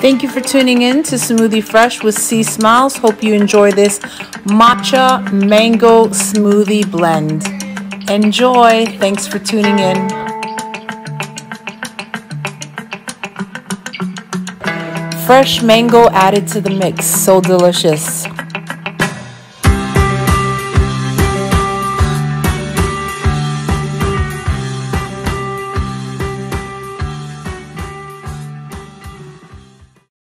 Thank you for tuning in to Smoothie Fresh with C Smiles. Hope you enjoy this matcha mango smoothie blend. Enjoy. Thanks for tuning in. Fresh mango added to the mix. So delicious.